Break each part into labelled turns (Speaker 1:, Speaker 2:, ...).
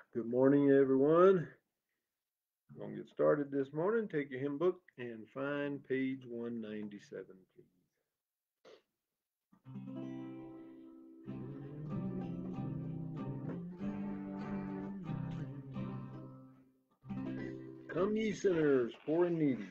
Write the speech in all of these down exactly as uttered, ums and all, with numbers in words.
Speaker 1: Good morning, everyone. We're going to get started this morning. Take your hymn book and find page one ninety-seven, please. Come ye sinners, poor and needy.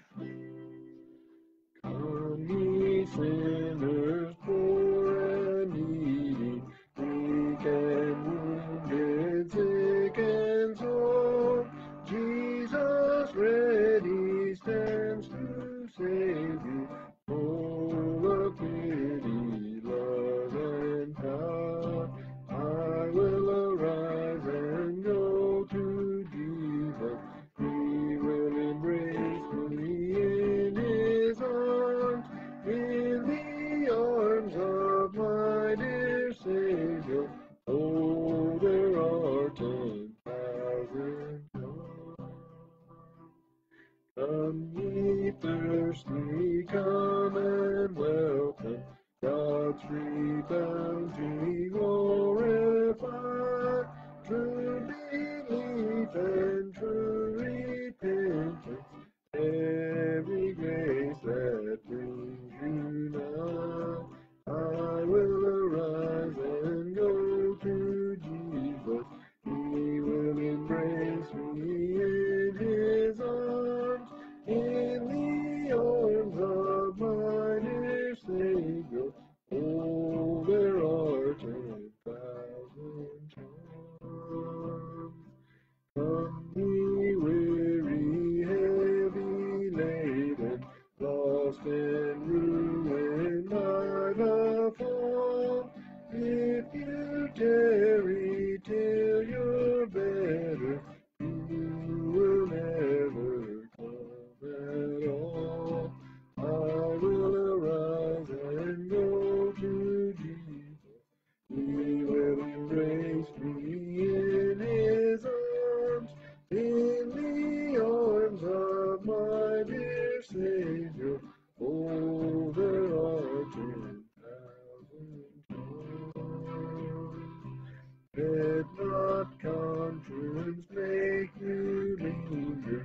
Speaker 1: Come ye sinners, poor and needy, weak and wounded, sick and sore. Jesus ready stands to save you, full of pity, love, and power. I will arise and go to Jesus. He will embrace me in his arms, in the arms of my dear Savior. Oh, there are ten thousand times. Come ye thirsty, come and welcome God's free bounty glorify. True belief and true repentance, every grace that brings you nigh. I will arise and go to Jesus. He will embrace me in his arms, in the arms of my dear Savior. Oh, there are ten thousand charms. Come ye weary, heavy laden, lost and ruined by the fall. If you tarry till you're better, you will never come at all. I will arise and go to Jesus. He will embrace me in his arms, in the arms of my dear Savior. Oh, there are ten thousand times. Let not conscience make you linger,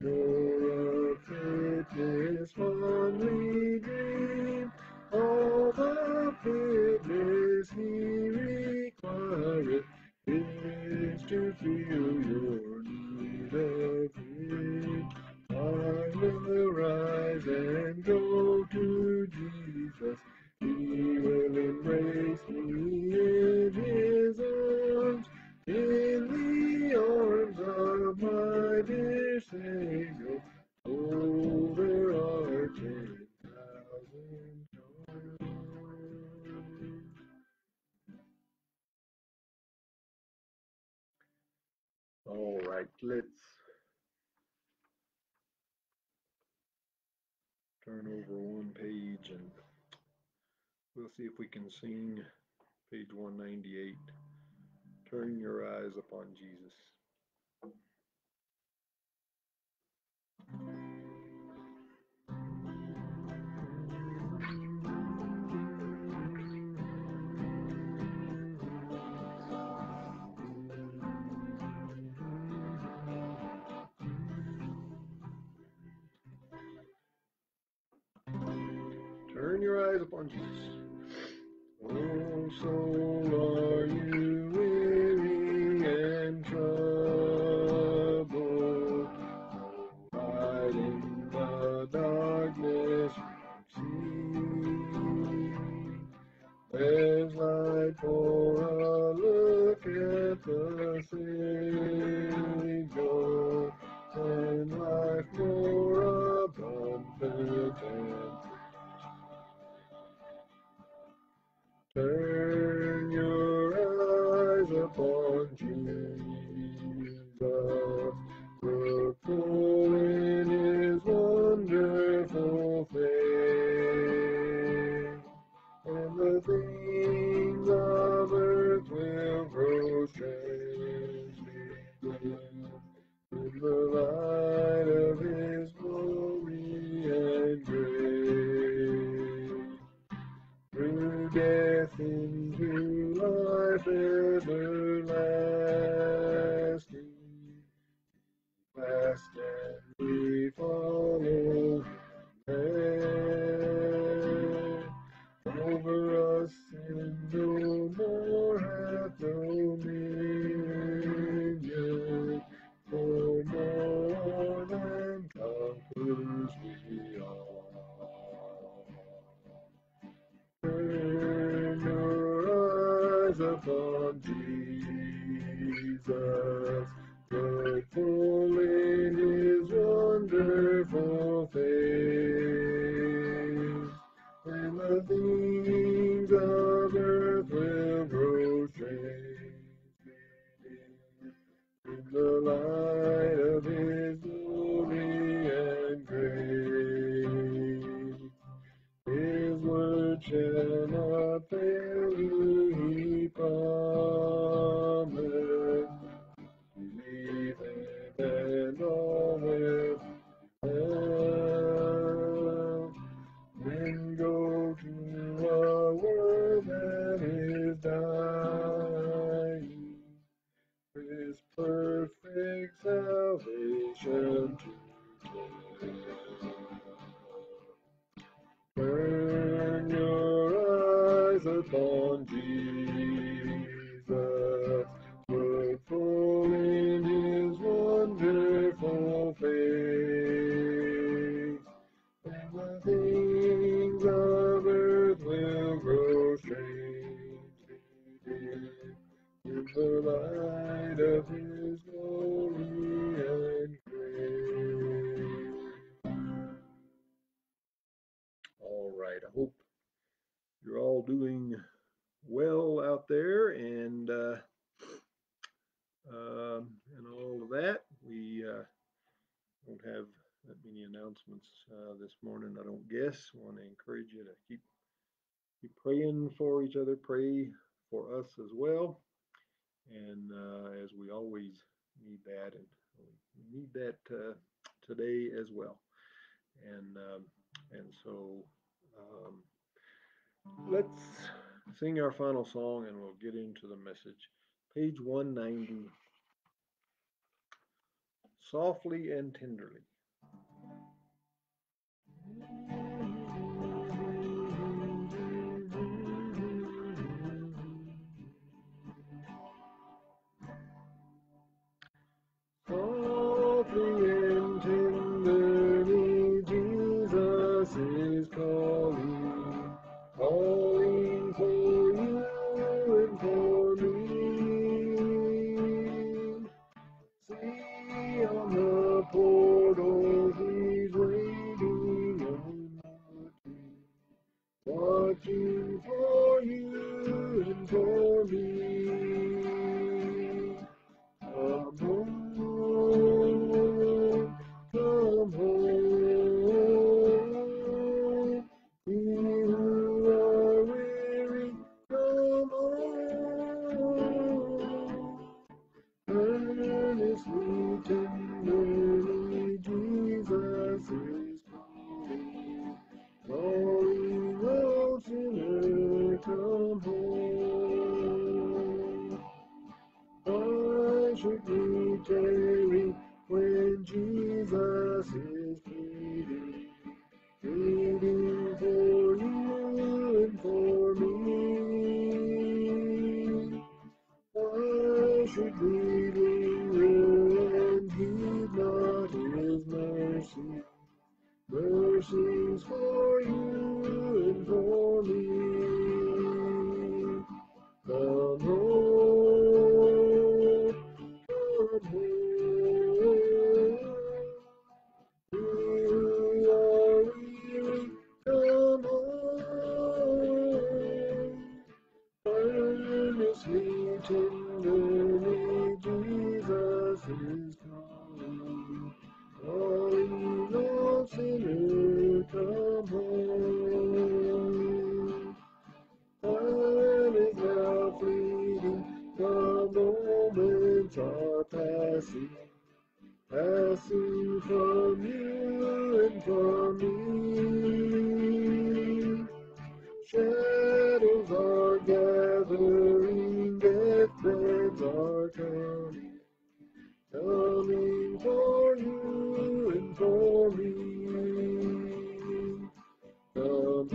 Speaker 1: nor of fitness fondly dream. All the fitness he requireth is to feel your need of him. I will arise and go to Jesus. He will embrace me in his arms, in the arms of my dear Savior. Oh, there are ten thousand times. All right, let's turn over one page and we'll see if we can sing page one ninety-eight. Turn your eyes upon Jesus. Turn your eyes upon Jesus. Oh, soul, are you weary and troubled? Light in the darkness you see. There's light for a look at the Savior, and life more abundant and turn your eyes upon Jesus. Look full in his wonderful face, and the things of earth will grow strangely dim in the light of his glory and grace. Through death into life everlasting, on Jesus, fruitful in his wonderful face, and the things of earth will grow strange in the light of his glory and grace. His word shall not fail you, he promised. Believe him and all will well. Then go to a world that is dying, his perfect salvation to tell. Turn your eyes upon Jesus, fruitful in his wonderful face, and the things of earth will grow strangely dim in the light of his glory and grace. All right, I hope you're all doing well out there, and uh, um, and all of that. We uh, don't have that many announcements uh, this morning, I don't guess. I want to encourage you to keep keep praying for each other, pray for us as well, and uh, as we always need that, and we need that uh, today as well. And um, and so um, let's sing our final song, and we'll get into the message. Page one ninety, Softly and Tenderly. Softly and tenderly, Jesus is calling, calling for you and for me. See on the portal, he's waiting and watching, watching for you and for me. Come home, come home. You who are weary, come home. Earnestly, tenderly, Jesus is calling, calling, oh sinner, come home. Why should we tarry when Jesus is pleading, pleading for you and for me? Why should we linger and heed not his mercy, mercies for you and for me? Come home, come home. You are weary, come home. Earnestly, tenderly, Jesus is calling, calling, oh sinner, come home. Time is now fleeting, the moments are passing, passing from you and from me. Shadows are gathering, death beds are coming, coming for you and for me. Come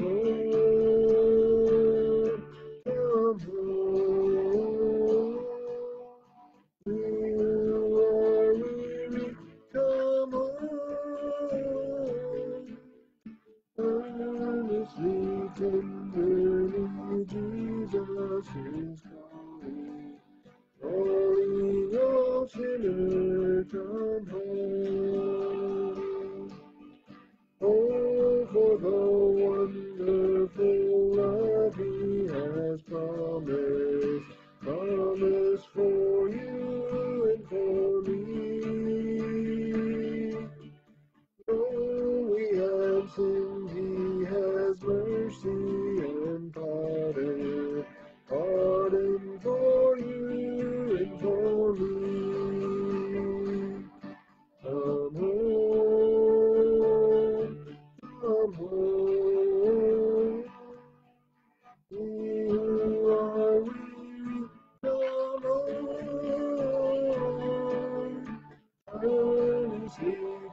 Speaker 1: home, come home. You are weary, come home. Earnestly, tenderly, Jesus is calling,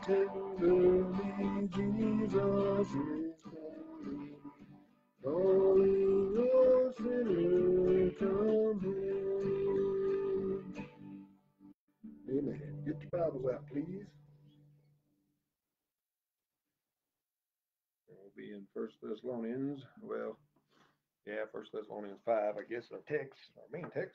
Speaker 1: tenderly, Jesus is calling, calling a sinner, come home. Amen. Get your Bibles out, please. We'll be in First Thessalonians. Well, yeah, First Thessalonians five, I guess, our text, our main text.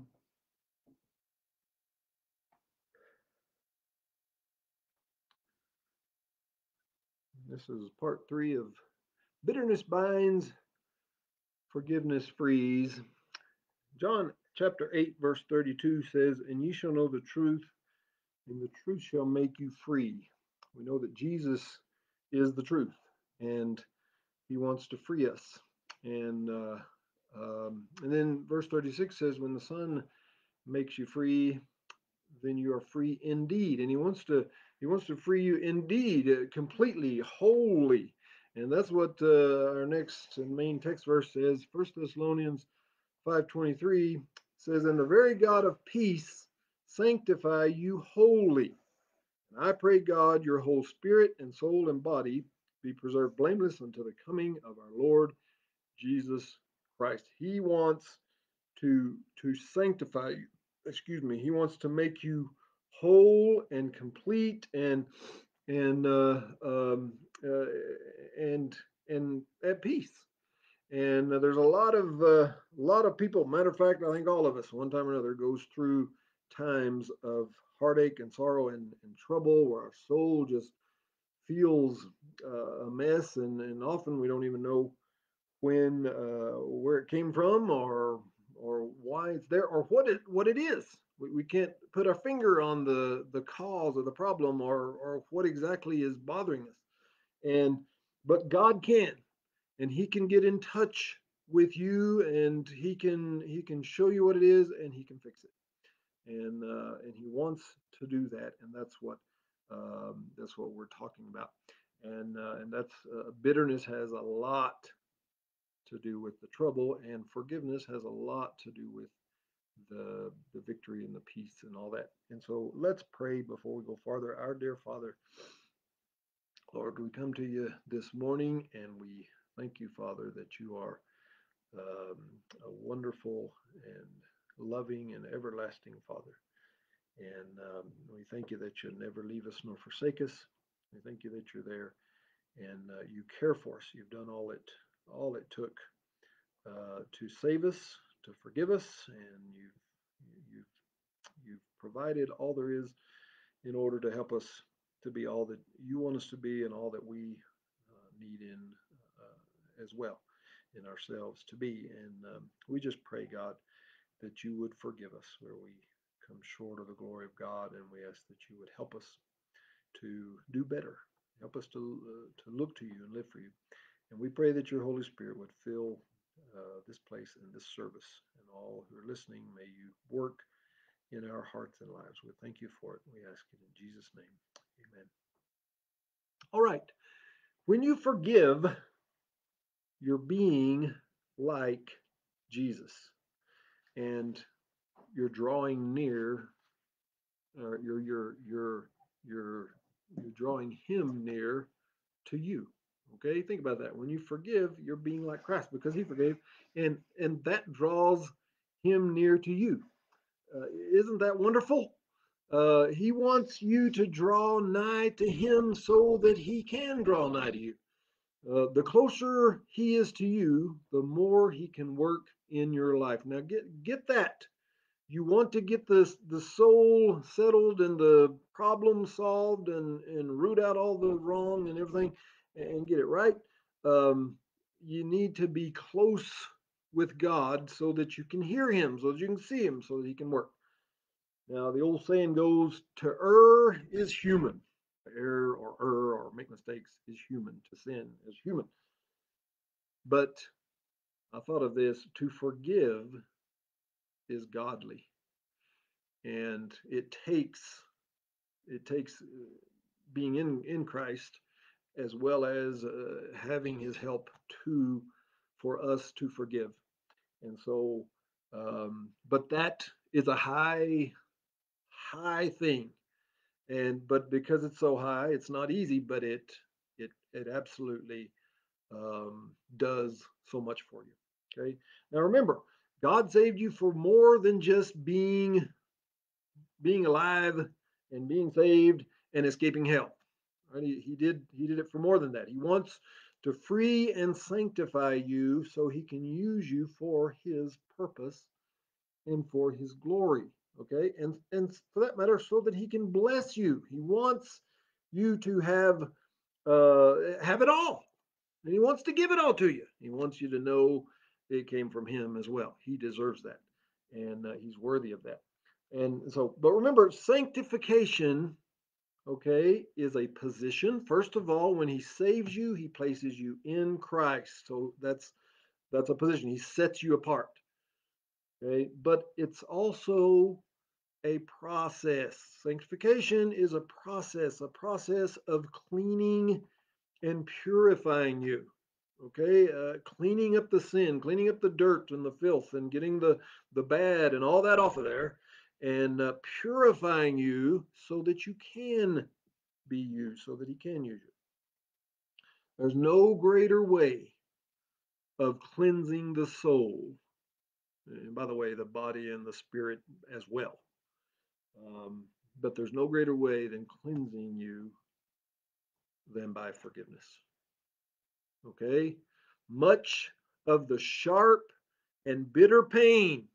Speaker 1: This is part three of Bitterness Binds, Forgiveness Frees. John chapter eight, verse thirty-two says, "And ye shall know the truth, and the truth shall make you free." We know that Jesus is the truth, and he wants to free us. And uh, um, and then verse thirty-six says, "When the Son makes you free, then you are free indeed." And he wants to he wants to free you indeed, uh, completely, wholly. And that's what uh, our next and main text verse says. First Thessalonians five twenty-three says, "And the very God of peace sanctify you wholly. And I pray God your whole spirit and soul and body be preserved blameless until the coming of our Lord Jesus Christ." He wants to to sanctify you. Excuse me. He wants to make you whole and complete and and uh, um, uh, and and at peace. And uh, there's a lot of uh, a lot of people. Matter of fact, I think all of us, one time or another, goes through times of heartache and sorrow and, and trouble, where our soul just feels uh, a mess, and and often we don't even know when uh, where it came from, or or why it's there, or what it what it is. We, we can't put our finger on the the cause of the problem, or or what exactly is bothering us. And but God can, and he can get in touch with you, and he can he can show you what it is, and he can fix it. And uh, and he wants to do that, and that's what um, that's what we're talking about. And uh, and that's uh, bitterness has a lot to do with the trouble, and forgiveness has a lot to do with the the victory and the peace and all that. And so let's pray before we go farther. Our dear Father, Lord, we come to you this morning, and we thank you, Father, that you are um, a wonderful and loving and everlasting Father. And um, we thank you that you never leave us nor forsake us. We thank you that you're there, and uh, you care for us. You've done all it all it took uh, to save us, to forgive us, and you've you've you've provided all there is in order to help us to be all that you want us to be, and all that we uh, need in uh, as well in ourselves to be. And um, we just pray, God, that you would forgive us where we come short of the glory of God, and we ask that you would help us to do better. Help us to uh, to look to you and live for you. And we pray that your Holy Spirit would fill uh, this place and this service, and all who are listening. May you work in our hearts and lives. We thank you for it. We ask it in Jesus' name. Amen. All right. When you forgive, you're being like Jesus, and you're drawing near, or you're you're you're you're you're drawing him near to you. Okay, think about that. When you forgive, you're being like Christ because he forgave, and and that draws him near to you. Uh, isn't that wonderful? Uh, he wants you to draw nigh to him so that he can draw nigh to you. Uh, the closer he is to you, the more he can work in your life. Now get get that. You want to get the the soul settled and the problem solved, and and root out all the wrong and everything, and get it right. Um, you need to be close with God so that you can hear him, so that you can see him, so that he can work. Now, the old saying goes, to err is human. Err or err or make mistakes is human. To sin is human. But I thought of this, to forgive is godly. And it takes it takes uh, being in, in Christ, as well as uh, having his help to for us to forgive. And so, um, but that is a high, high thing. And but because it's so high, it's not easy, but it it it absolutely um, does so much for you. Okay. Now remember, God saved you for more than just being being alive and being saved and escaping hell. Right? He, he did he did it for more than that. He wants to free and sanctify you so he can use you for his purpose and for his glory. Okay, and and for that matter, so that he can bless you. He wants you to have uh, have it all, and he wants to give it all to you. He wants you to know it came from him as well. He deserves that, and uh, he's worthy of that. And so, but remember, sanctification, okay, is a position. First of all, when he saves you, he places you in Christ. So that's that's a position. He sets you apart. Okay, but it's also a process. Sanctification is a process, a process of cleaning and purifying you. Okay, uh, cleaning up the sin, cleaning up the dirt and the filth, and getting the the bad and all that off of there, and uh, purifying you so that you can be used, so that He can use you. There's no greater way of cleansing the soul, and by the way, the body and the spirit as well. Um, but there's no greater way than cleansing you than by forgiveness. Okay? Much of the sharp and bitter pain,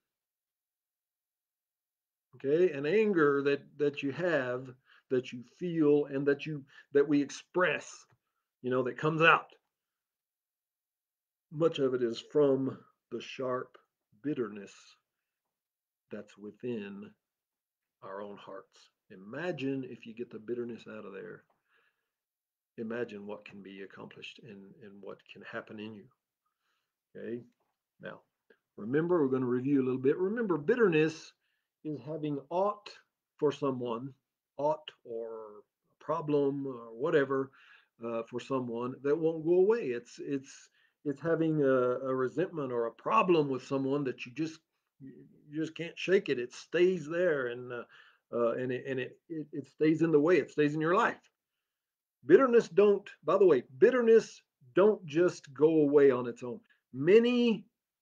Speaker 1: okay, and anger that that you have, that you feel, and that you that we express, you know, that comes out. Much of it is from the sharp bitterness that's within our own hearts. Imagine if you get the bitterness out of there. Imagine what can be accomplished and, and what can happen in you. Okay. Now, remember, we're going to review a little bit. Remember, bitterness is having aught for someone, aught or a problem or whatever uh, for someone that won't go away. It's it's it's having a, a resentment or a problem with someone that you just you just can't shake it. It stays there, and uh, uh, and it, and it, it it stays in the way. It stays in your life. Bitterness don't. By the way, bitterness don't just go away on its own. Many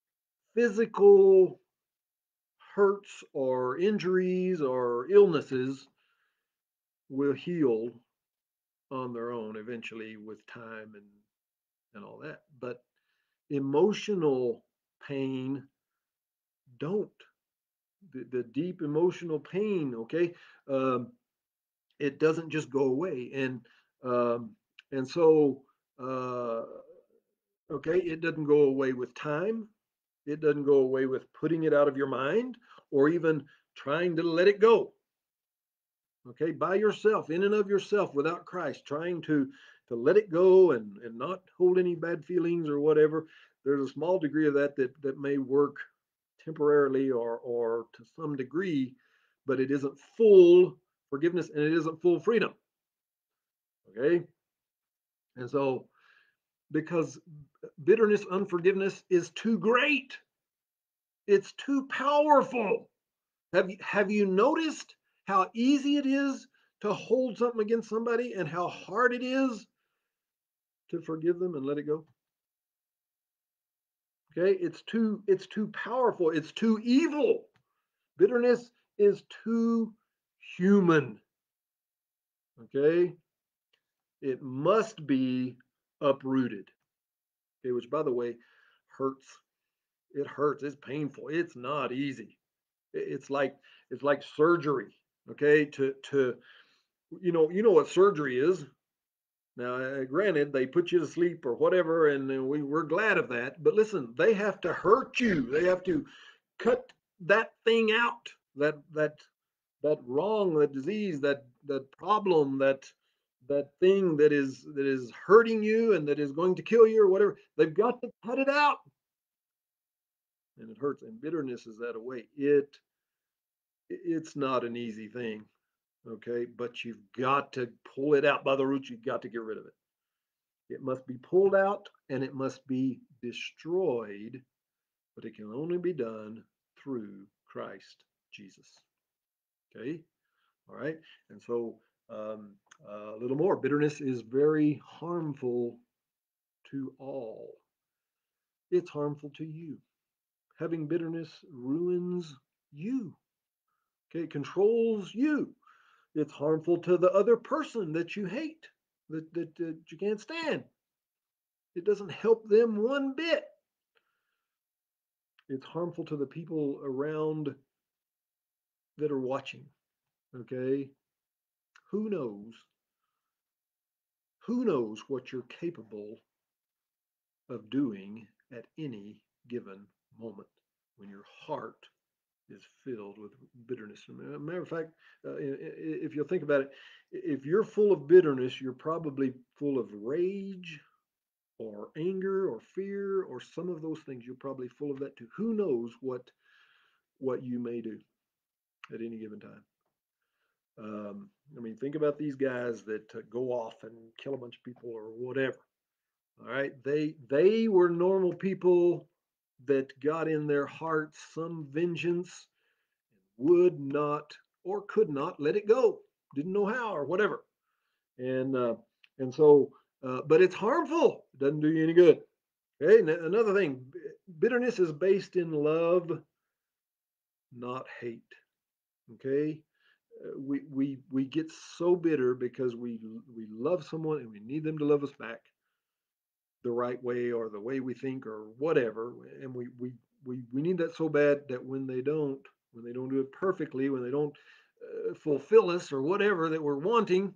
Speaker 1: physical hurts or injuries or illnesses will heal on their own eventually with time and and all that, but emotional pain don't. The, the deep emotional pain, okay, um, it doesn't just go away. And um, and so uh, okay, it doesn't go away with time. It doesn't go away with putting it out of your mind or even trying to let it go. Okay, by yourself, in and of yourself, without Christ, trying to to let it go and and not hold any bad feelings or whatever. There's a small degree of that that that may work temporarily or or to some degree, but it isn't full forgiveness and it isn't full freedom. Okay, and so because bitterness, unforgiveness is too great, it's too powerful. Have you have you noticed how easy it is to hold something against somebody and how hard it is to forgive them and let it go? Okay, it's too it's too powerful. It's too evil. Bitterness is too human. Okay, it must be uprooted. Okay, which by the way hurts. It hurts. It's painful. It's not easy. It's like it's like surgery. Okay, to to you know you know what surgery is. Now, uh, granted, they put you to sleep or whatever, and uh, we, we're glad of that. But listen, they have to hurt you. They have to cut that thing out, that that that wrong, that disease, that that problem, that that thing that is that is hurting you and that is going to kill you or whatever. They've got to cut it out, and it hurts. And bitterness is that way. It it's not an easy thing, okay? But you've got to pull it out by the roots. You've got to get rid of it. It must be pulled out and it must be destroyed, but it can only be done through Christ Jesus. Okay? All right? And so Um, a little more. Bitterness is very harmful to all. It's harmful to you. Having bitterness ruins you. Okay, it controls you. It's harmful to the other person that you hate, that, that, that you can't stand. It doesn't help them one bit. It's harmful to the people around that are watching. Okay, who knows? Who knows what you're capable of doing at any given moment when your heart is filled with bitterness. As a matter of fact, uh, if you'll think about it, if you're full of bitterness, you're probably full of rage or anger or fear or some of those things. You're probably full of that too. Who knows what what you may do at any given time? Um, I mean, think about these guys that uh, go off and kill a bunch of people or whatever. All right, they they were normal people that got in their hearts some vengeance, would not or could not let it go, didn't know how or whatever, and uh, and so, uh, but it's harmful. It doesn't do you any good. Okay, another thing, bitterness is based in love, not hate. Okay, uh, we we we get so bitter because we we love someone and we need them to love us back the right way or the way we think or whatever, and we we we, we need that so bad that when they don't when they don't do it perfectly, when they don't uh, fulfill us or whatever that we're wanting,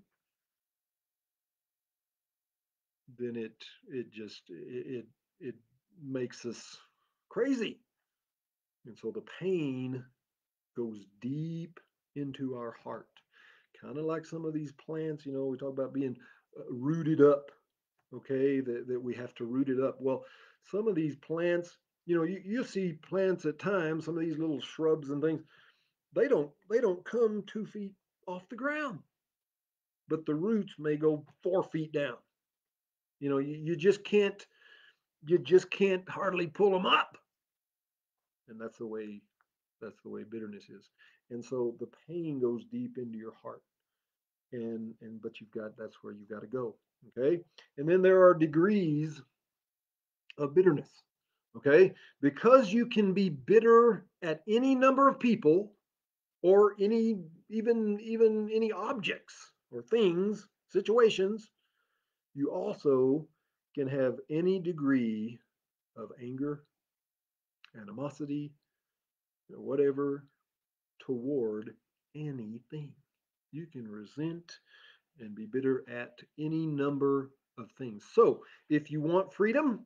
Speaker 1: then it it just it it makes us crazy, and so the pain goes deep into our heart, kind of like some of these plants. You know, we talk about being uh, rooted up. Okay, that, that we have to root it up. Well, some of these plants, you know, you, you see plants at times, some of these little shrubs and things, they don't they don't come two feet off the ground, but the roots may go four feet down. You know, you, you just can't you just can't hardly pull them up. And that's the way that's the way bitterness is. And so the pain goes deep into your heart. And and but you've got that's where you've got to go. Okay. And then there are degrees of bitterness. Okay? Because you can be bitter at any number of people or any even even any objects or things, situations, you also can have any degree of anger, animosity, or whatever toward anything. You can resent and be bitter at any number of things. So, if you want freedom,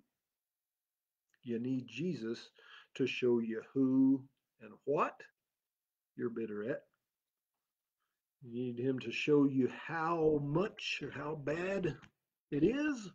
Speaker 1: you need Jesus to show you who and what you're bitter at. You need him to show you how much or how bad it is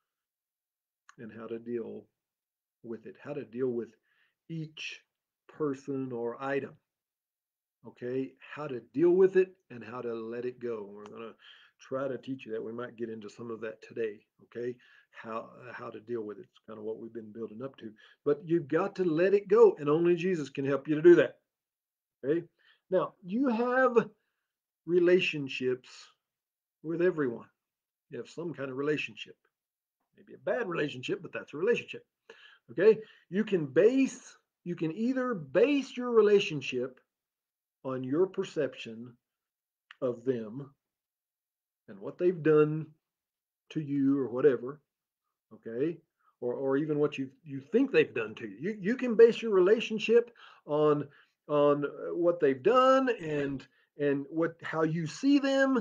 Speaker 1: and how to deal with it, how to deal with each person or item. Okay, how to deal with it and how to let it go. We're going to try to teach you that. We might get into some of that today. Okay, how uh, how to deal with it. It's kind of what we've been building up to. But you've got to let it go, and only Jesus can help you to do that. Okay, now you have relationships with everyone. You have some kind of relationship, maybe a bad relationship, but that's a relationship. Okay, you can base you can either base your relationship on your perception of them and what they've done to you or whatever, okay, or, or even what you you think they've done to you. You you can base your relationship on on uh, what they've done and and what how you see them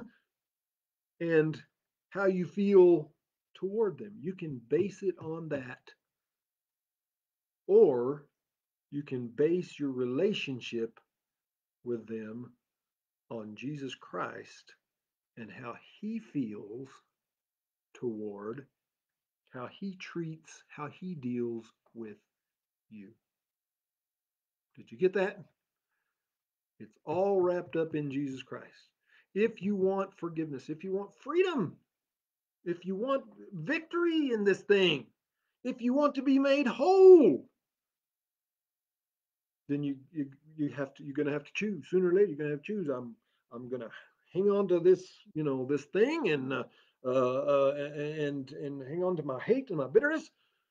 Speaker 1: and how you feel toward them. You can base it on that, or you can base your relationship with them on Jesus Christ and how he feels toward, how he treats, how he deals with you. Did you get that? It's all wrapped up in Jesus Christ. If you want forgiveness, if you want freedom, if you want victory in this thing, if you want to be made whole, then you you, you have to you're gonna have to choose. Sooner or later you're gonna have to choose. I'm I'm gonna hang on to this, you know, this thing, and uh, uh, uh, and and hang on to my hate and my bitterness,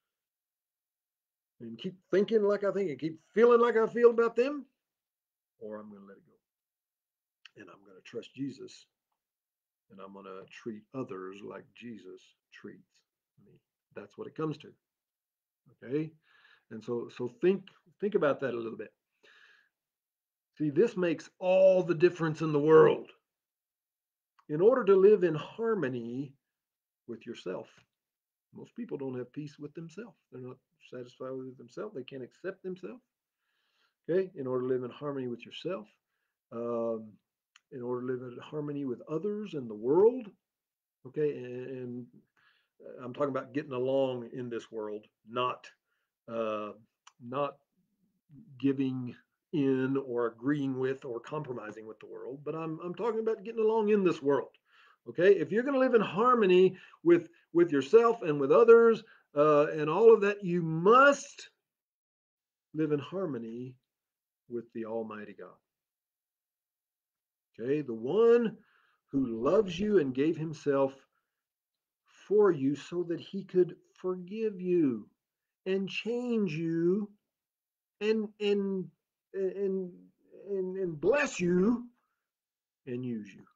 Speaker 1: and keep thinking like I think and keep feeling like I feel about them, or I'm going to let it go, and I'm going to trust Jesus, and I'm going to treat others like Jesus treats me. That's what it comes to. Okay, and so so think think about that a little bit. See, this makes all the difference in the world. In order to live in harmony with yourself, most people don't have peace with themselves. They're not satisfied with themselves. They can't accept themselves. Okay, in order to live in harmony with yourself, um, in order to live in harmony with others in the world. Okay, and, and I'm talking about getting along in this world, not uh, not giving in or agreeing with or compromising with the world, but I'm I'm talking about getting along in this world. Okay, if you're going to live in harmony with with yourself and with others uh, and all of that, you must live in harmony with the Almighty God. Okay, the one who loves you and gave Himself for you so that He could forgive you and change you and and and and, and bless you and use you.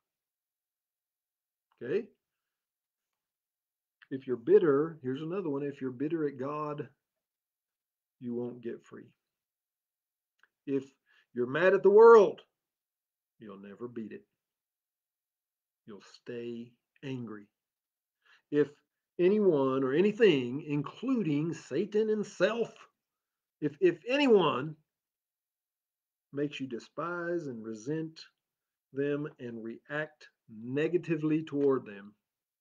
Speaker 1: Okay? If you're bitter, here's another one. If you're bitter at God, you won't get free. If you're mad at the world, you'll never beat it. You'll stay angry. If anyone or anything, including Satan and self, if, if anyone makes you despise and resent them and react negatively toward them,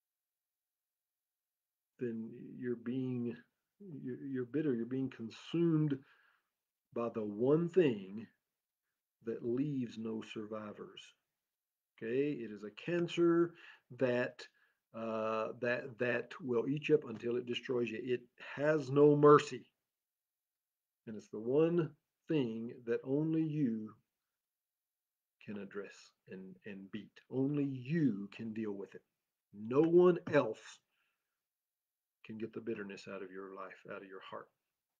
Speaker 1: then you're being you're bitter. You're being consumed by the one thing that leaves no survivors. Okay, it is a cancer that uh, that that will eat you up until it destroys you. It has no mercy, and it's the one thing that only you can address and and beat. Only you can deal with it. No one else can get the bitterness out of your life, out of your heart.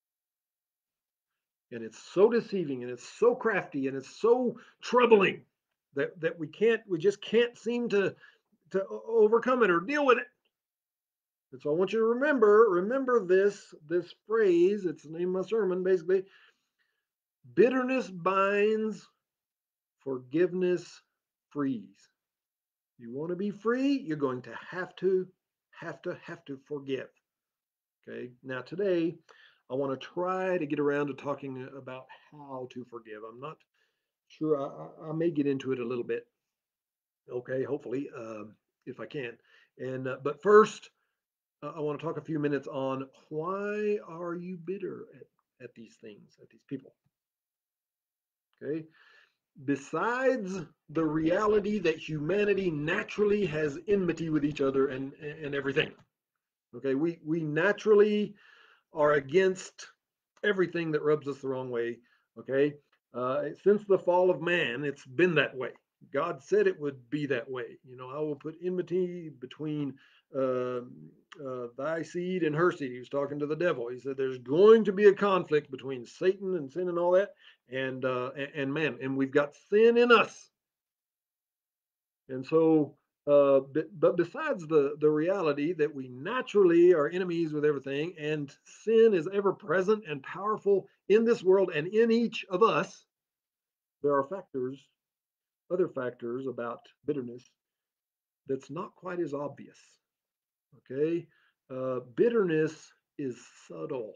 Speaker 1: And it's so deceiving and it's so crafty and it's so troubling that that we can't we just can't seem to to overcome it or deal with it. And so I want you to remember remember this this phrase. It's the name of my sermon, basically. Bitterness binds, forgiveness frees. You want to be free, you're going to have to have to have to forgive. Okay, now today I want to try to get around to talking about how to forgive. I'm not sure. I, I may get into it a little bit. Okay, hopefully, um, if I can. And uh, but first, uh, I want to talk a few minutes on why are you bitter at, at these things, at these people. Okay, besides the reality that humanity naturally has enmity with each other and and everything. Okay, we we naturally are against everything that rubs us the wrong way. Okay, uh, since the fall of man, it's been that way. God said it would be that way. You know, I will put enmity between uh, uh, thy seed and her seed. He was talking to the devil. He said, "There's going to be a conflict between Satan and sin and all that, and uh, and, and man, and we've got sin in us." And so, uh, but, but besides the, the reality that we naturally are enemies with everything and sin is ever present and powerful in this world and in each of us, there are factors, other factors about bitterness that's not quite as obvious. Okay. Uh, bitterness is subtle.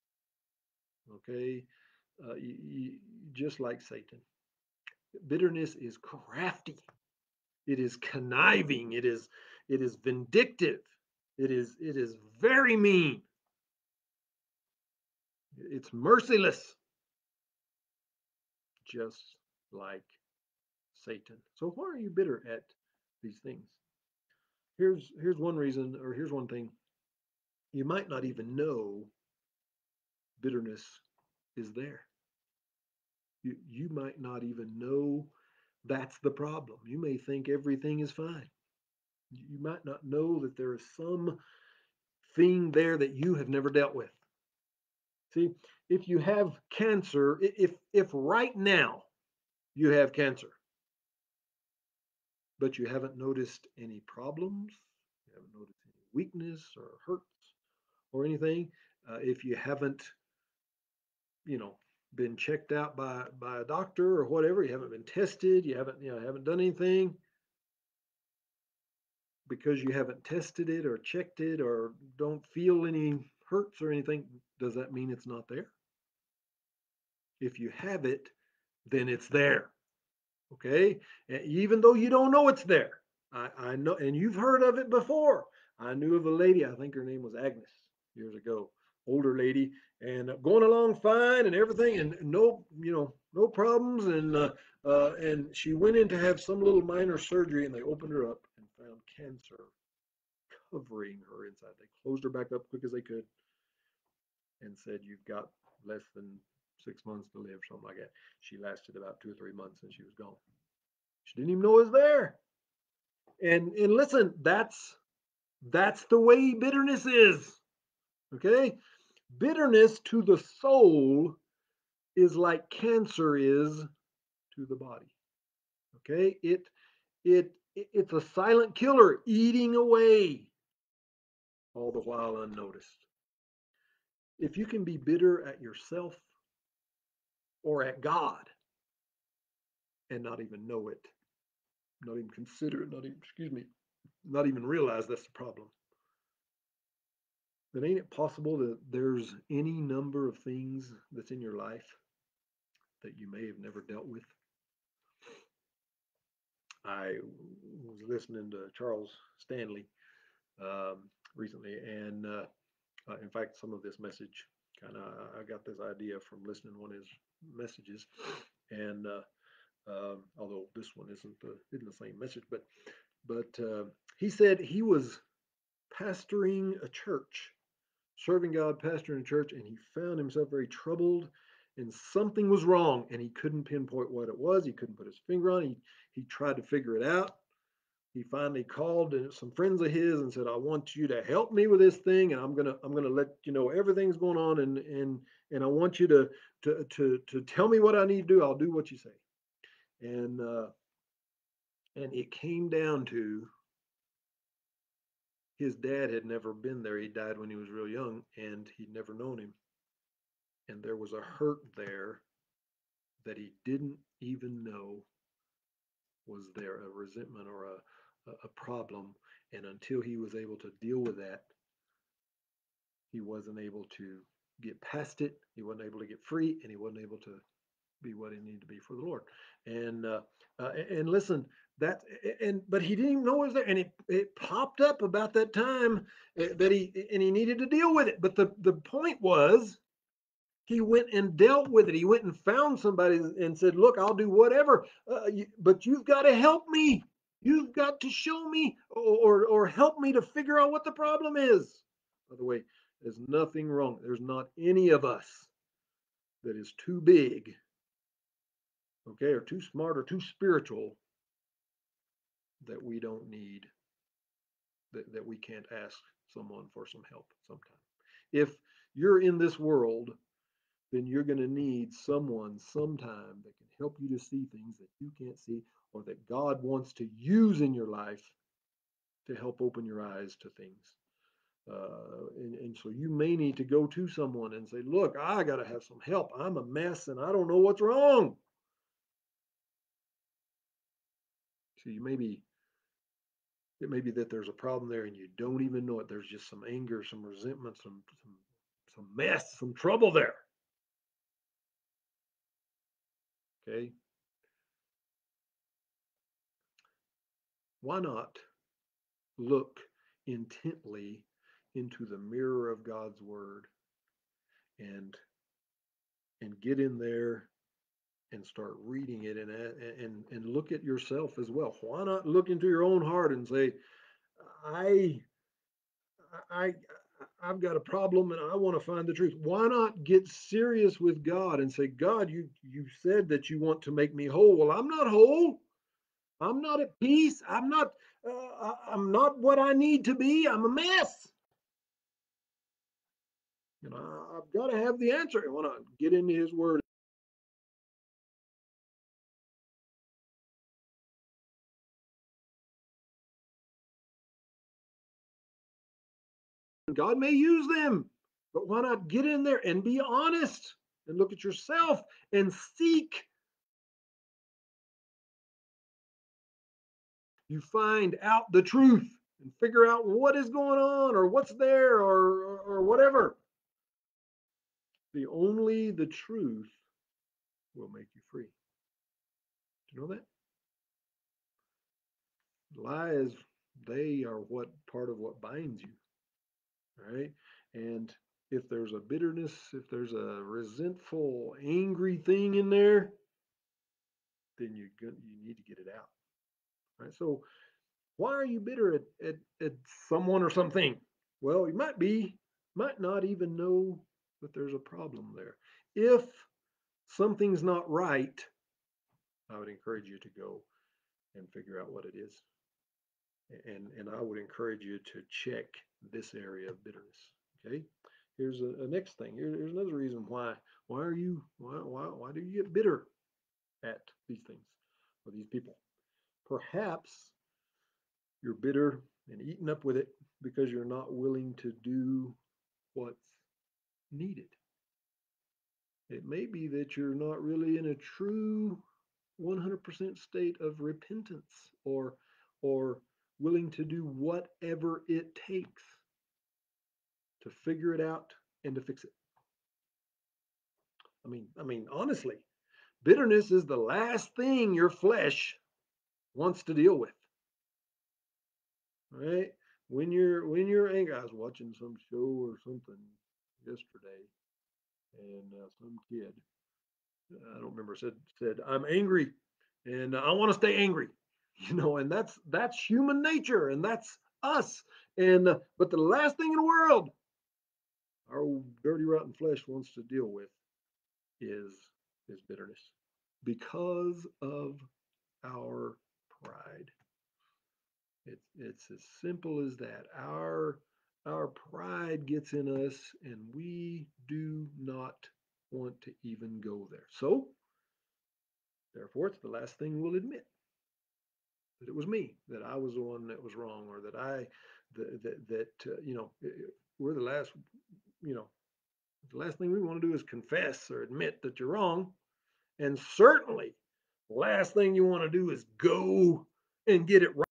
Speaker 1: Okay. Uh, y- y- just like Satan. Bitterness is crafty. It is conniving. It is it is vindictive. It is it is very mean. It's merciless, just like Satan. So why are you bitter at these things? Here's here's one reason, or here's one thing. You might not even know bitterness is there. You you might not even know That's the problem. You may think everything is fine. You might not know that there is some thing there that you have never dealt with. See, if you have cancer, if if right now you have cancer, but you haven't noticed any problems, you haven't noticed any weakness or hurts or anything, uh, if you haven't, you know, been checked out by by a doctor or whatever, you haven't been tested, you haven't, you know, haven't done anything, because you haven't tested it or checked it or don't feel any hurts or anything, does that mean it's not there? If you have it, then it's there. Okay? Even though you don't know it's there. I, I know, and you've heard of it before. I knew of a lady, I think her name was Agnes, years ago, older lady, and going along fine and everything, and no, you know, no problems. And uh, uh, and she went in to have some little minor surgery, and they opened her up and found cancer covering her inside. They closed her back up quick as they could and said, "You've got less than six months to live," something like that. She lasted about two or three months and she was gone. She didn't even know it was there. And and listen, that's that's the way bitterness is. Okay? Bitterness to the soul is like cancer is to the body. Okay? It it it's a silent killer eating away all the while unnoticed. If you can be bitter at yourself or at God and not even know it, not even consider it, not even, excuse me, not even realize that's the problem, then ain't it possible that there's any number of things that's in your life that you may have never dealt with? I was listening to Charles Stanley um, recently, and uh, uh, in fact, some of this message kind of, I got this idea from listening to one of his messages, and uh, um, although this one isn't the isn't the same message, but but uh, he said he was pastoring a church, serving God, pastoring a church, and he found himself very troubled, and something was wrong, and he couldn't pinpoint what it was. He couldn't put his finger on it. He he tried to figure it out. He finally called some friends of his and said, "I want you to help me with this thing, and I'm gonna I'm gonna let you know everything's going on, and and and I want you to to to to tell me what I need to do. I'll do what you say." And uh, and it came down to his dad had never been there. He died when he was real young, and he'd never known him. And there was a hurt there that he didn't even know was there, a resentment or a, a problem. And until he was able to deal with that, he wasn't able to get past it. He wasn't able to get free, and he wasn't able to be what he needed to be for the Lord. And uh, uh, and listen, that and but he didn't even know it was there, and it it popped up about that time uh, that he and he needed to deal with it. But the the point was, he went and dealt with it. He went and found somebody and said, "Look, I'll do whatever, uh, you, but you've got to help me. You've got to show me or, or or help me to figure out what the problem is." By the way, there's nothing wrong. There's not any of us that is too big, okay, or too smart or too spiritual that we don't need, that, that we can't ask someone for some help sometime. If you're in this world, then you're going to need someone sometime that can help you to see things that you can't see, or that God wants to use in your life to help open your eyes to things. Uh, and, and so you may need to go to someone and say, "Look, I got to have some help. I'm a mess and I don't know what's wrong." So you may be, it may be that there's a problem there and you don't even know it. There's just some anger, some resentment, some some some mess, some trouble there. Okay. Why not look intently into the mirror of God's word and and get in there and start reading it, and and and look at yourself as well. Why not look into your own heart and say, I I I've got a problem and I want to find the truth. Why not get serious with God and say, "God, you you said that you want to make me whole. Well, I'm not whole. I'm not at peace. I'm not, uh, I'm not what I need to be. I'm a mess. You know, I've got to have the answer. I want to get into his word. God may use them, but why not get in there and be honest and look at yourself and seek? You find out the truth and figure out what is going on or what's there or, or, or whatever. The only the truth will make you free. Do you know that? Lies, they are what part of what binds you, right? And if there's a bitterness, if there's a resentful, angry thing in there, then you you need to get it out, right? So why are you bitter at, at, at someone or something? Well, you might be, might not even know that there's a problem there. If something's not right, I would encourage you to go and figure out what it is. And, and I would encourage you to check this area of bitterness. Okay. Here's a, a next thing. Here, here's another reason why. Why are you, why, why, why do you get bitter at these things or these people? Perhaps you're bitter and eaten up with it because you're not willing to do what's needed. It may be that you're not really in a true one hundred percent state of repentance or or willing to do whatever it takes to figure it out and to fix it. I mean, I mean honestly, bitterness is the last thing your flesh wants to deal with. Right? When you're when you're angry, I was watching some show or something yesterday, and uh, some kid, I don't remember, said said I'm angry, and I want to stay angry, you know, and that's that's human nature, and that's us. And uh, but the last thing in the world our dirty rotten flesh wants to deal with is is bitterness because of our pride. It's it's as simple as that. Our our pride gets in us, and we do not want to even go there. So, therefore, it's the last thing we'll admit that it was me, that I was the one that was wrong, or that I that that, that uh, you know we're the last. You know, the last thing we want to do is confess or admit that you're wrong, and certainly, the last thing you want to do is go and get it right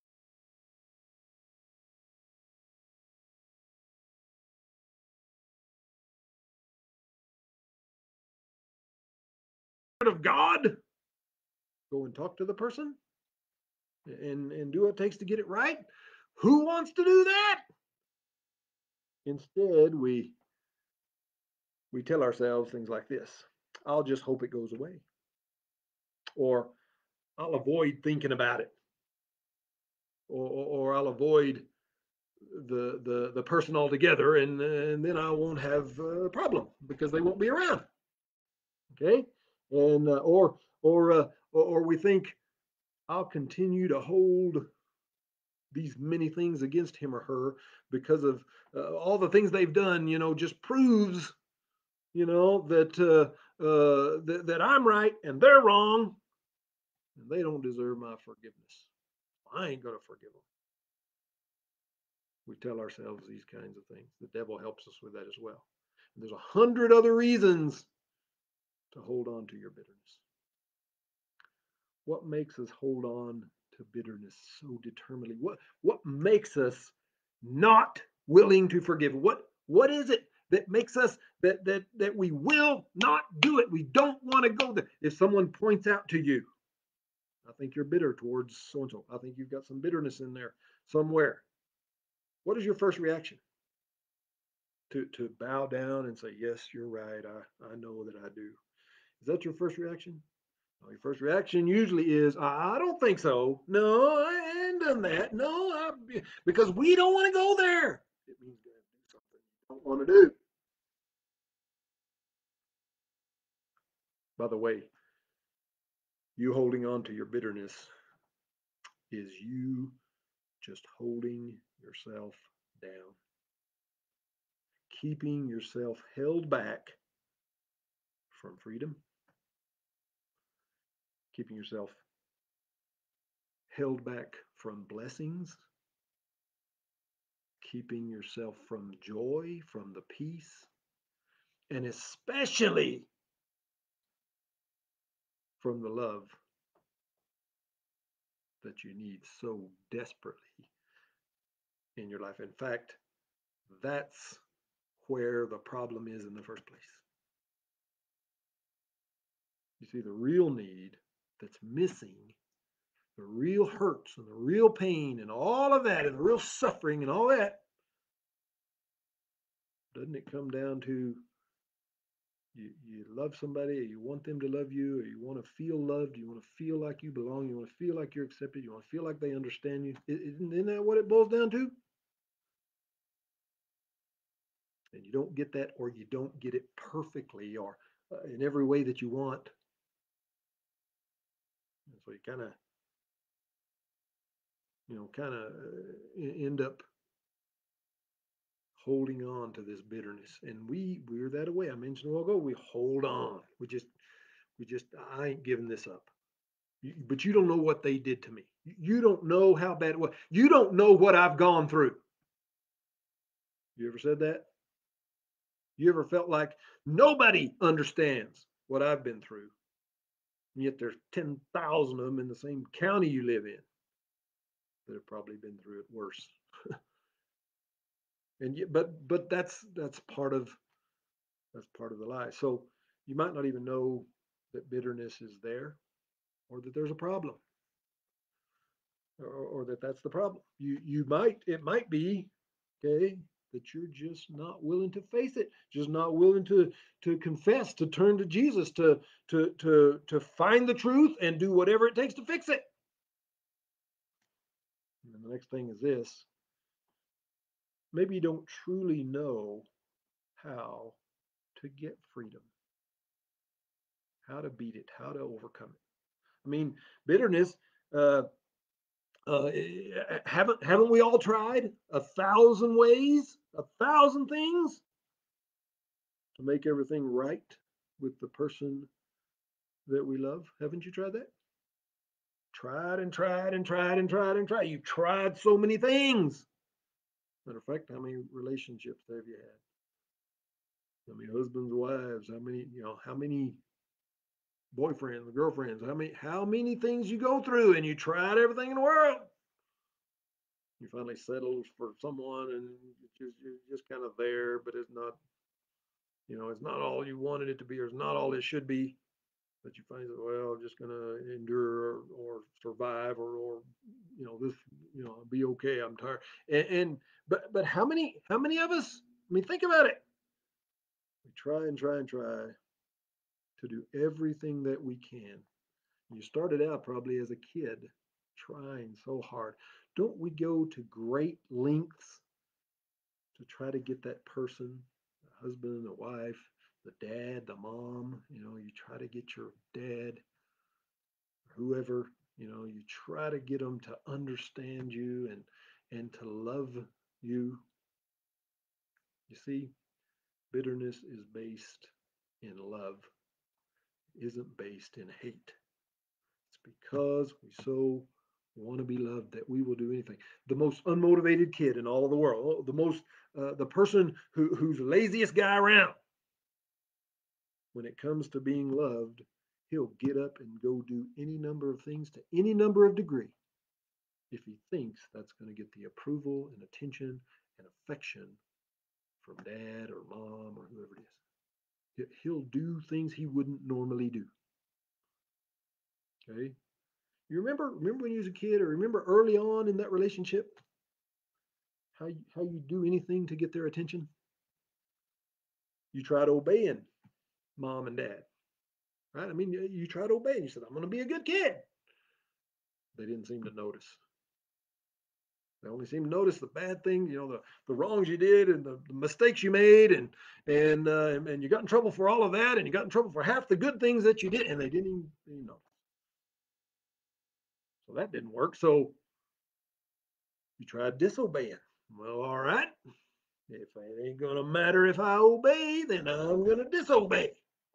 Speaker 1: of God. Go and talk to the person and and do what it takes to get it right. Who wants to do that? Instead, we we tell ourselves things like this: I'll just hope it goes away, or I'll avoid thinking about it, or, or, or I'll avoid the the the person altogether, and and then I won't have a problem because they won't be around. Okay, and uh, or or uh, or we think I'll continue to hold these many things against him or her because of uh, all the things they've done. You know, just proves you know that uh, uh, that that I'm right and they're wrong, and they don't deserve my forgiveness. I ain't gonna forgive them. We tell ourselves these kinds of things. The devil helps us with that as well. And there's a hundred other reasons to hold on to your bitterness. What makes us hold on to bitterness so determinedly? What what makes us not willing to forgive? What what is it that makes us that that that we will not do it? We don't want to go there. If someone points out to you, I think you're bitter towards so and so. I think you've got some bitterness in there somewhere. What is your first reaction? To to bow down and say, yes, you're right. I, I know that I do. Is that your first reaction? Well, your first reaction usually is, I don't think so. No, I ain't done that. No, I, because we don't want to go there. It means you're going to do something you don't want to do. By the way, you holding on to your bitterness is you just holding yourself down, keeping yourself held back from freedom, keeping yourself held back from blessings, keeping yourself from joy, from the peace, and especially from the love that you need so desperately in your life. In fact, that's where the problem is in the first place. You see, the real need that's missing, the real hurts and the real pain and all of that and the real suffering and all that, doesn't it come down to you, you love somebody, or you want them to love you, or you want to feel loved, you want to feel like you belong, you want to feel like you're accepted, you want to feel like they understand you. Isn't, isn't that what it boils down to? And you don't get that, or you don't get it perfectly, or uh, in every way that you want. And so you kind of, you know, kind of uh, end up holding on to this bitterness. And we we're that way. I mentioned a while ago. We hold on. We just we just I ain't giving this up. You, but you don't know what they did to me. You don't know how bad it was. You don't know what I've gone through. You ever said that? You ever felt like nobody understands what I've been through? And yet there's ten thousand of them in the same county you live in that have probably been through it worse. And yet, but but that's that's part of that's part of the lie. So you might not even know that bitterness is there, or that there's a problem, or, or that that's the problem. You you might it might be, okay, that you're just not willing to face it, just not willing to to confess, to turn to Jesus, to to to to find the truth and do whatever it takes to fix it. And the next thing is this: maybe you don't truly know how to get freedom, how to beat it, how to overcome it. I mean, bitterness. Uh, uh, haven't haven't we all tried a thousand ways, a thousand things to make everything right with the person that we love? Haven't you tried that? Tried and tried and tried and tried and tried. You've tried so many things. Matter of fact, how many relationships have you had? How many husbands, wives? How many, you know, how many boyfriends, girlfriends? How many, how many things you go through, and you tried everything in the world. You finally settled for someone, and just, you're just kind of there, but it's not, you know, it's not all you wanted it to be, or it's not all it should be. But you find that, well, I'm just gonna endure, or, or survive, or, or you know, this, you know, I'll be okay. I'm tired. And, and but but how many how many of us? I mean, think about it. We try and try and try to do everything that we can. You started out probably as a kid, trying so hard. Don't we go to great lengths to try to get that person, the husband, the wife, the dad, the mom? You know, you try to get your dad, whoever, you know, you try to get them to understand you and and to love you. You see, bitterness is based in love, isn't based in hate. It's because we so want to be loved that we will do anything. The most unmotivated kid in all of the world, the most uh, the person who, who's the laziest guy around, when it comes to being loved, he'll get up and go do any number of things to any number of degree if he thinks that's going to get the approval and attention and affection from dad or mom or whoever it is. He'll do things he wouldn't normally do. Okay. You remember remember when you was a kid, or remember early on in that relationship, how you, how you do anything to get their attention? You tried obeying mom and dad, right? I mean, you, you tried obeying. You said, "I'm going to be a good kid." They didn't seem to notice. They only seem to notice the bad things, you know, the, the wrongs you did, and the, the mistakes you made, and and uh, and you got in trouble for all of that, and you got in trouble for half the good things that you did, and they didn't even, you know. So that didn't work. So You tried disobeying. Well, all right. If it ain't gonna matter if I obey, then I'm gonna disobey.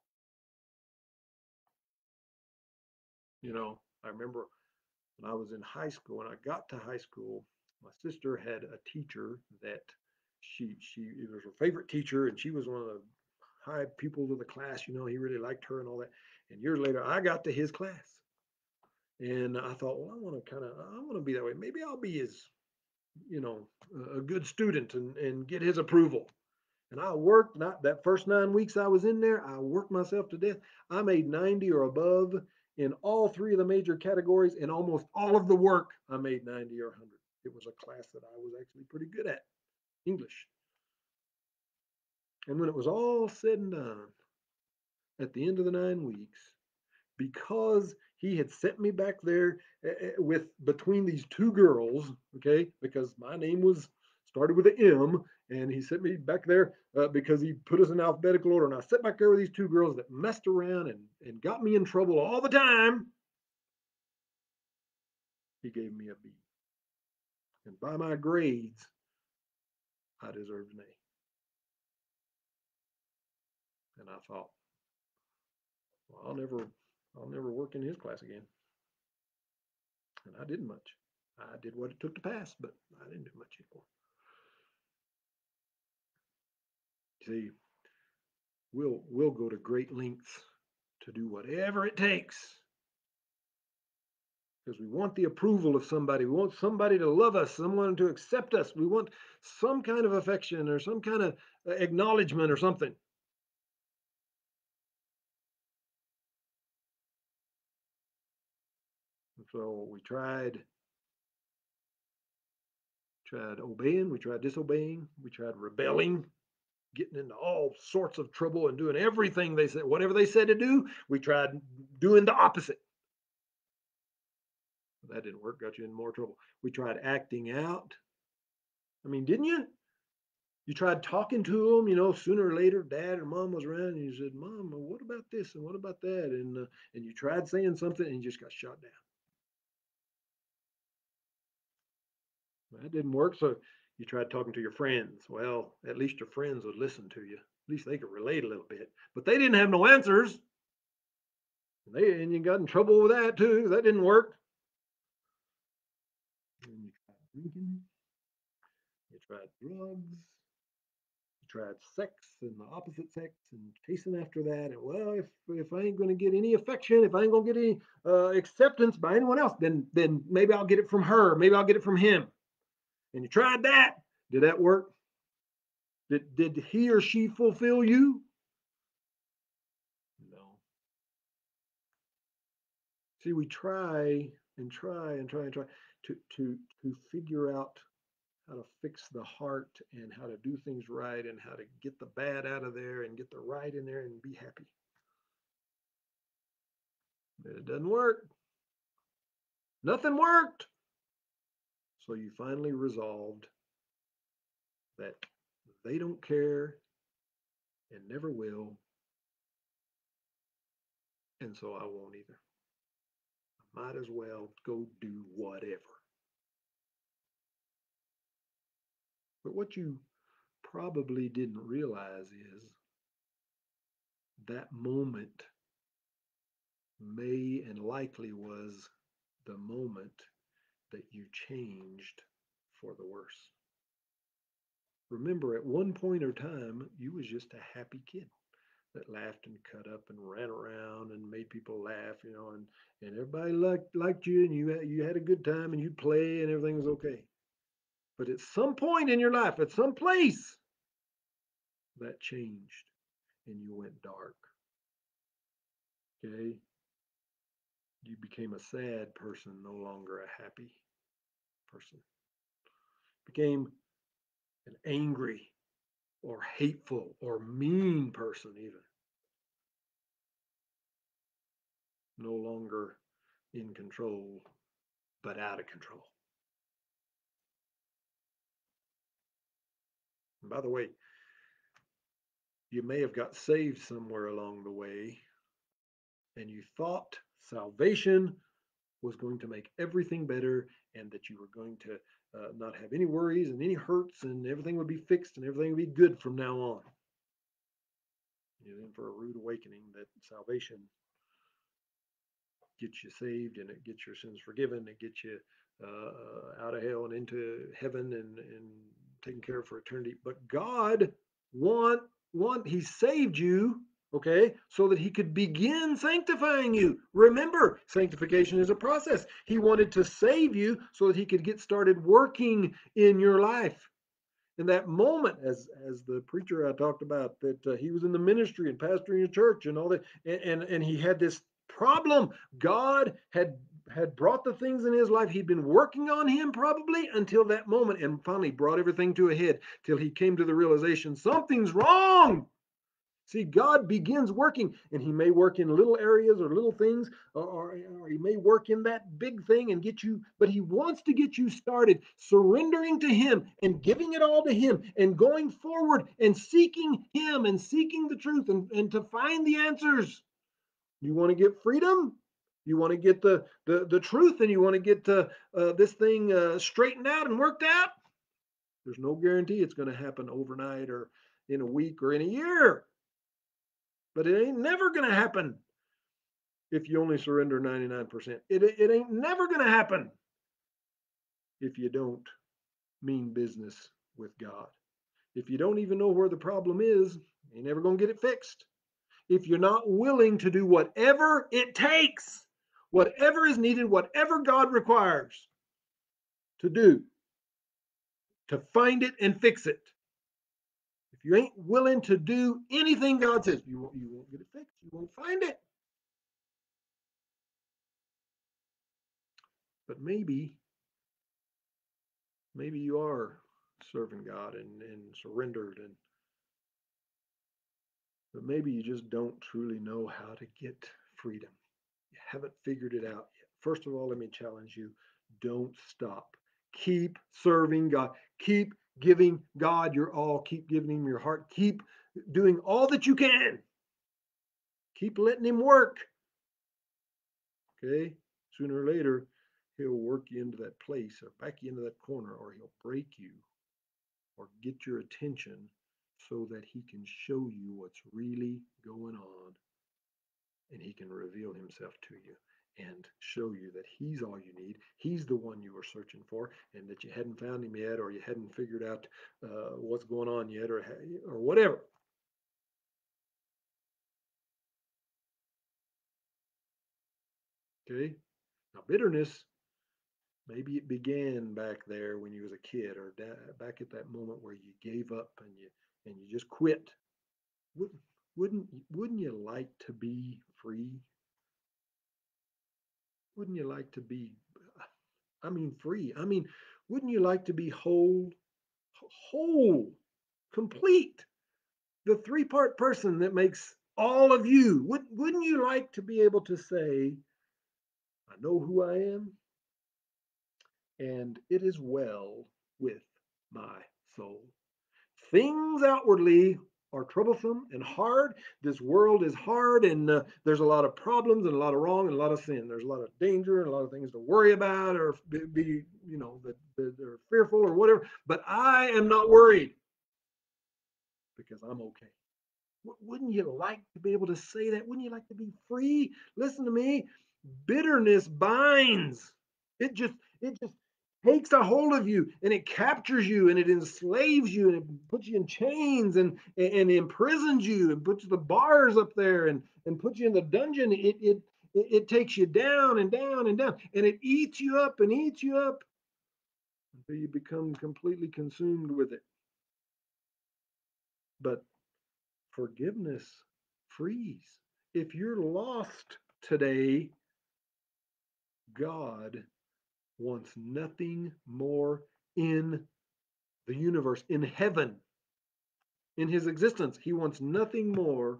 Speaker 1: You know, I remember when I was in high school, when I got to high school, my sister had a teacher that she she it was her favorite teacher, and she was one of the high pupils of the class. You know, he really liked her and all that. And years later, I got to his class, and I thought, well, I want to kind of, I want to be that way. Maybe I'll be his, you know, a good student and and get his approval. And I worked not that first nine weeks I was in there, I worked myself to death. I made ninety or above in all three of the major categories, and almost all of the work I made ninety or one hundred. It was a class that I was actually pretty good at, English. And when it was all said and done, at the end of the nine weeks, because he had sent me back there uh, with between these two girls, okay, because my name was started with an M, and he sent me back there uh, because he put us in alphabetical order. And I sat back there with these two girls that messed around and, and got me in trouble all the time. He gave me a B. And by my grades, I deserved an A. And I thought, well, I'll never, I'll never work in his class again. And I didn't much. I did what it took to pass, but I didn't do much anymore. See, we'll we'll go to great lengths to do whatever it takes because we want the approval of somebody. We want somebody to love us, someone to accept us. We want some kind of affection or some kind of uh, acknowledgement or something. And so we tried tried obeying, we tried disobeying, we tried rebelling, getting into all sorts of trouble and doing everything they said, whatever they said to do, we tried doing the opposite. That didn't work, got you in more trouble. We tried acting out. I mean, didn't you? You tried talking to them, you know, sooner or later, dad or mom was around, and you said, Mom, what about this and what about that? And uh, and you tried saying something and you just got shot down. That didn't work. So you tried talking to your friends. Well, at least your friends would listen to you. At least they could relate a little bit. But they didn't have no answers. And they and you got in trouble with that too. That didn't work. And you tried drinking, you tried drugs, tried sex and the opposite sex and chasing after that. And well, if if I ain't going to get any affection, if I ain't going to get any uh, acceptance by anyone else, then then maybe I'll get it from her. Maybe I'll get it from him. And you tried that. Did that work? Did did he or she fulfill you? No. See, we try and try and try and try to to to figure out how to fix the heart and how to do things right and how to get the bad out of there and get the right in there and be happy. But it doesn't work. Nothing worked. So you finally resolved that they don't care and never will, and so I won't either. I might as well go do whatever. But what you probably didn't realize is that moment may and likely was the moment that you changed for the worse. Remember, at one point or time, you was just a happy kid that laughed and cut up and ran around and made people laugh, you know, and, and everybody liked liked you and you had, you had a good time and you'd play and everything was okay. But at some point in your life, at some place, that changed and you went dark. Okay, you became a sad person, no longer a happy person. Became an angry or hateful or mean person, even no longer in control, but out of control. And by the way, you may have got saved somewhere along the way and you thought salvation was going to make everything better, and that you were going to uh, not have any worries and any hurts, and everything would be fixed and everything would be good from now on. And then for a rude awakening that salvation gets you saved and it gets your sins forgiven, it gets you uh, out of hell and into heaven and, and taken care of for eternity. But God want want He saved you, okay, so that He could begin sanctifying you. Remember, sanctification is a process. He wanted to save you so that He could get started working in your life. In that moment, as as the preacher I talked about, that uh, he was in the ministry and pastoring a church and all that, and, and and he had this problem. God had had brought the things in his life. He'd been working on him probably until that moment, and finally brought everything to a head till he came to the realization something's wrong. See, God begins working, and He may work in little areas or little things, or, or, or He may work in that big thing and get you, but He wants to get you started surrendering to Him and giving it all to Him and going forward and seeking Him and seeking the truth and, and to find the answers. You want to get freedom? You want to get the, the, the truth, and you want to get uh, uh, this thing uh, straightened out and worked out? There's no guarantee it's going to happen overnight or in a week or in a year. But it ain't never going to happen if you only surrender ninety-nine percent. It, it ain't never going to happen if you don't mean business with God. If you don't even know where the problem is, you're never going to get it fixed. If you're not willing to do whatever it takes, whatever is needed, whatever God requires to do to find it and fix it. If you ain't willing to do anything God says, you won't, you won't get it fixed. You won't find it. But maybe, maybe you are serving God and, and surrendered, and but maybe you just don't truly know how to get freedom. You haven't figured it out yet. First of all, let me challenge you. Don't stop. Keep serving God. Keep giving God your all. Keep giving Him your heart. Keep doing all that you can. Keep letting Him work. Okay? Sooner or later, He'll work you into that place or back you into that corner, or He'll break you or get your attention so that He can show you what's really going on, and He can reveal Himself to you and show you that He's all you need. He's the one you were searching for, and that you hadn't found Him yet, or you hadn't figured out uh, what's going on yet, or or whatever. Okay. Now, bitterness, maybe it began back there when you was a kid, or da- back at that moment where you gave up and you and you just quit. Wouldn't wouldn't wouldn't you like to be free? Wouldn't you like to be, I mean, free? I mean, wouldn't you like to be whole, whole, complete? The three part person that makes all of you. Would, wouldn't you like to be able to say, I know who I am, and it is well with my soul? Things outwardly are troublesome and hard. This world is hard, and uh, there's a lot of problems and a lot of wrong and a lot of sin. There's a lot of danger and a lot of things to worry about, or be, be you know, that, that they're fearful or whatever. But I am not worried because I'm okay. Wouldn't you like to be able to say that? Wouldn't you like to be free? Listen to me. Bitterness binds. It just it just takes a hold of you, and it captures you, and it enslaves you, and it puts you in chains, and and, and imprisons you, and puts the bars up there, and and puts you in the dungeon. It it it, it takes you down and down and down, and it eats you up and eats you up until you become completely consumed with it. But forgiveness frees. If you're lost today, God wants nothing more in the universe, in heaven, in His existence. He wants nothing more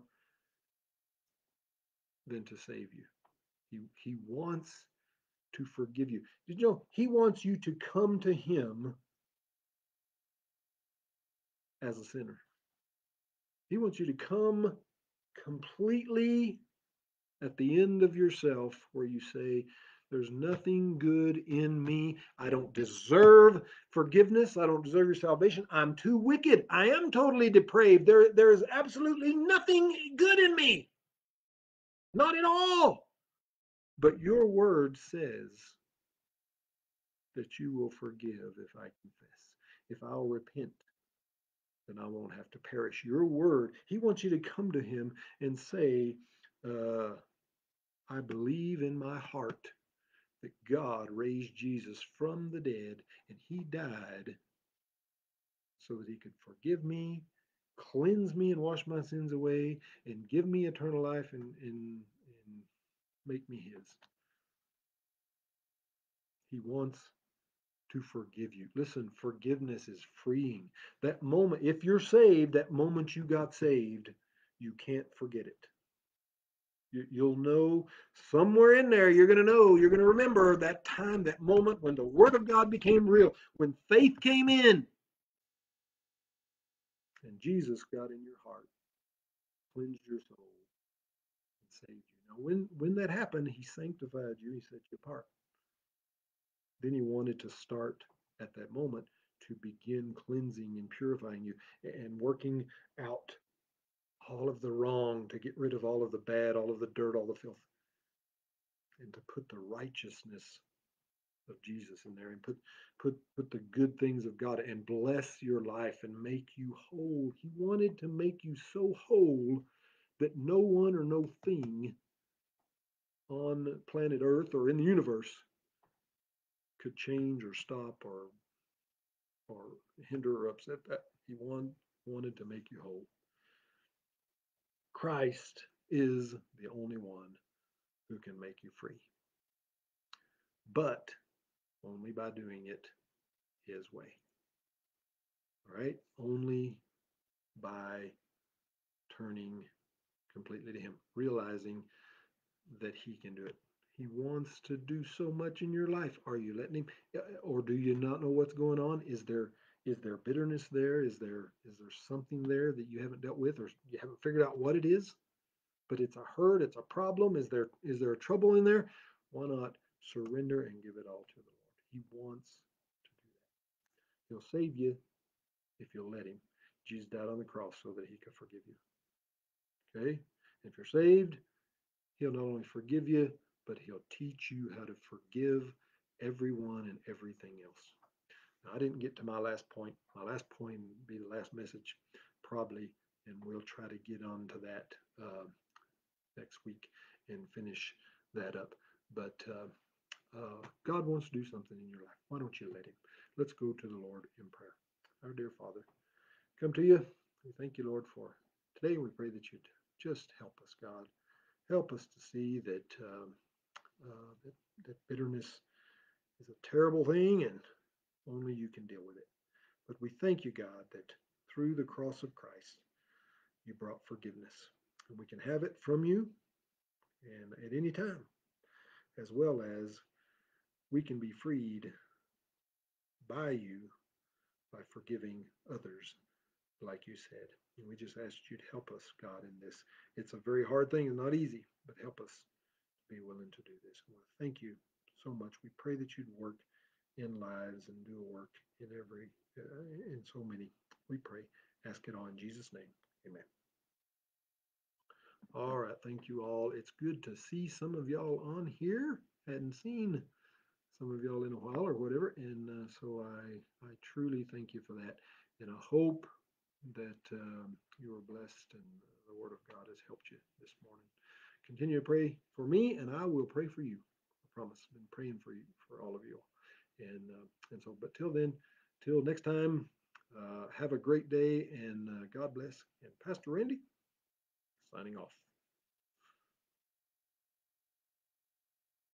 Speaker 1: than to save you. He, he wants to forgive you. Did you know He wants you to come to Him as a sinner? He wants you to come completely at the end of yourself, where you say, There's nothing good in me. I don't deserve forgiveness. I don't deserve your salvation. I'm too wicked. I am totally depraved. There, there is absolutely nothing good in me. Not at all. But your word says that you will forgive if I confess. If I'll repent, then I won't have to perish. Your word, he wants you to come to him and say, uh, I believe in my heart that God raised Jesus from the dead and he died so that he could forgive me, cleanse me and wash my sins away, and give me eternal life and, and, and make me his. He wants to forgive you. Listen, forgiveness is freeing. That moment, if you're saved, that moment you got saved, you can't forget it. You'll know somewhere in there, you're going to know, you're going to remember that time, that moment when the Word of God became real, when faith came in and Jesus got in your heart, cleansed your soul, and saved you. Now, when, when that happened, He sanctified you, He set you apart. Then He wanted to start at that moment to begin cleansing and purifying you and working out all of the wrong, to get rid of all of the bad, all of the dirt, all the filth, and to put the righteousness of Jesus in there and put put put the good things of God and bless your life and make you whole. He wanted to make you so whole that no one or no thing on planet Earth or in the universe could change or stop or or hinder or upset that. He want, wanted to make you whole. Christ is the only one who can make you free, but only by doing it his way. All right? Only by turning completely to him, realizing that he can do it. He wants to do so much in your life. Are you letting him, or do you not know what's going on? Is there is there bitterness there? Is there is there something there that you haven't dealt with, or you haven't figured out what it is? But it's a hurt, it's a problem. Is there is there a trouble in there? Why not surrender and give it all to the Lord? He wants to do that. He'll save you if you'll let him. Jesus died on the cross so that he could forgive you. Okay? If you're saved, he'll not only forgive you, but he'll teach you how to forgive everyone and everything else. Now, I didn't get to my last point. My last point will be the last message, probably, and we'll try to get on to that uh, next week and finish that up. But uh, uh, God wants to do something in your life. Why don't you let him? Let's go to the Lord in prayer. Our dear Father, come to you. We thank you, Lord, for today. We pray that you'd just help us, God. Help us to see that, um, uh, that that bitterness is a terrible thing and only you can deal with it. But we thank you, God, that through the cross of Christ, you brought forgiveness. And we can have it from you and at any time, as well as we can be freed by you by forgiving others, like you said. And we just ask you to help us, God, in this. It's a very hard thing and not easy, but help us be willing to do this. We want to thank you so much. We pray that you'd work in lives and do a work in every, uh, in so many. We pray, ask it all in Jesus' name. Amen. All right, thank you all. It's good to see some of y'all on here. Hadn't seen some of y'all in a while or whatever, and uh, so I I truly thank you for that, and I hope that um, you are blessed and the Word of God has helped you this morning. Continue to pray for me, and I will pray for you. I promise. I've been praying for you, for all of you, and uh, and so. But till then, till next time, uh, have a great day, and uh, God bless. And Pastor Randy, signing off.